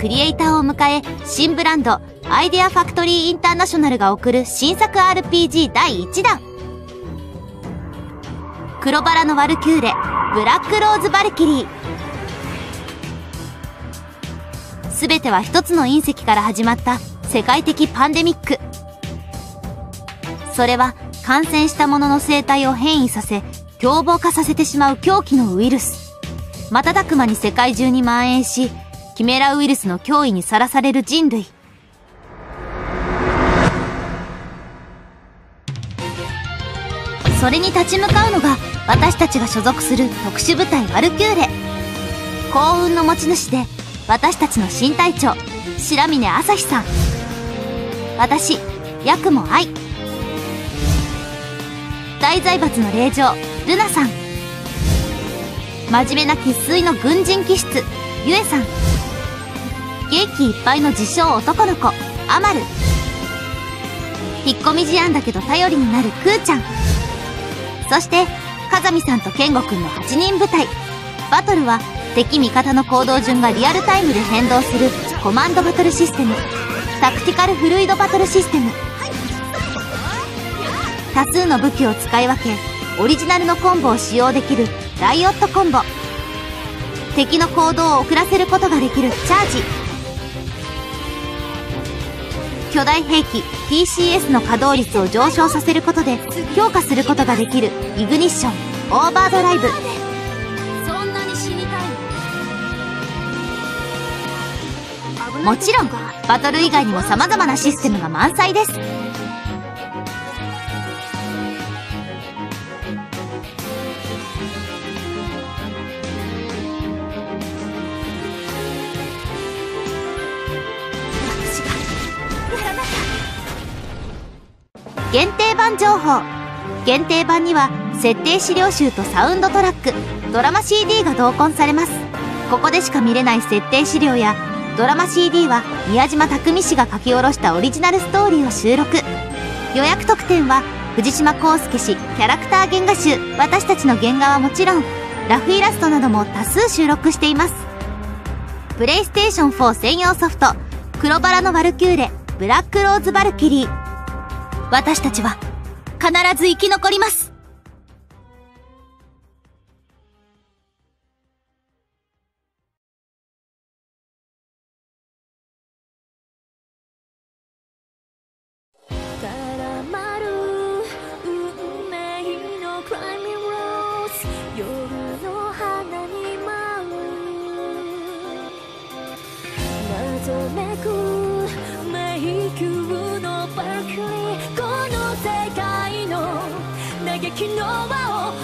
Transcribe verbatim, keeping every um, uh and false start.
クリエイターを迎え、新ブランドアイデアファクトリーインターナショナルが送る新作 アールピージー だいいちだん、黒バラのワルキューレブラックローズバルキリー。全ては一つの隕石から始まった世界的パンデミック。それは感染したものの生態を変異させ凶暴化させてしまう狂気のウイルス。瞬く間に世界中に蔓延し、キメラウイルスの脅威にさらされる人類。それに立ち向かうのが私たちが所属する特殊部隊ワルキューレ。幸運の持ち主で私たちの新隊長白峰朝日さん、私八雲愛、大財閥の令嬢ルナさん、真面目な生粋の軍人気質ゆえさん、元気いっぱいの自称男の子アマル、引っ込み思案だけど頼りになるクーちゃん、そして風見さんと健吾くんのはちにん部隊。バトルは敵味方の行動順がリアルタイムで変動するコマンドバトルシステム、タクティカルフルイドバトルシステム。多数の武器を使い分けオリジナルのコンボを使用できるライオットコンボ、敵の行動を遅らせることができるチャージ、巨大兵器 ティーシーエス の稼働率を上昇させることで強化することができるイグニッションオーバードライブ。もちろんバトル以外にも様々なシステムが満載です。限定版情報。限定版には設定資料集とサウンドトラック、ドラマ シーディー が同梱されます。ここでしか見れない設定資料やドラマ シーディー は宮島匠氏が書き下ろしたオリジナルストーリーを収録。予約特典は藤島康介氏キャラクター原画集、私たちの原画はもちろんラフイラストなども多数収録しています。プレイステーションフォー専用ソフト黒バラのワルキューレブラックローズバルキリー。私たちは必ず生き残ります。 嘆きの輪を